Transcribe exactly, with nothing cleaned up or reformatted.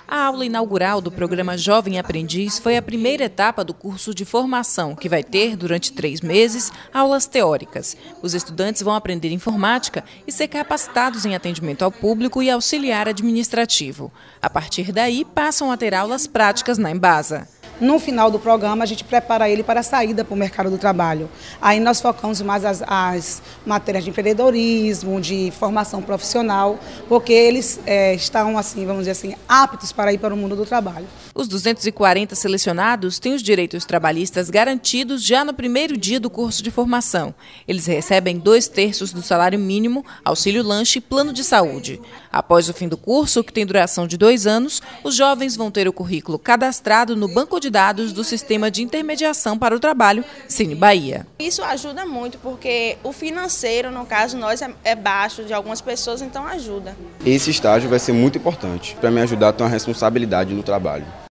A aula inaugural do programa Jovem Aprendiz foi a primeira etapa do curso de formação, que vai ter, durante três meses, aulas teóricas. Os estudantes vão aprender informática e ser capacitados em atendimento ao público e auxiliar administrativo. A partir daí, passam a ter aulas práticas na Embasa. No final do programa, a gente prepara ele para a saída para o mercado do trabalho. Aí nós focamos mais as, as matérias de empreendedorismo, de formação profissional, porque eles é, estão, assim, vamos dizer assim, aptos para ir para o mundo do trabalho. Os duzentos e quarenta selecionados têm os direitos trabalhistas garantidos já no primeiro dia do curso de formação. Eles recebem dois terços do salário mínimo, auxílio lanche e plano de saúde. Após o fim do curso, que tem duração de dois anos, os jovens vão ter o currículo cadastrado no Banco de Dados do Sistema de Intermediação para o Trabalho, Cine Bahia. Isso ajuda muito, porque o financeiro, no caso, nós é baixo de algumas pessoas, então ajuda. Esse estágio vai ser muito importante para me ajudar a ter uma responsabilidade no trabalho.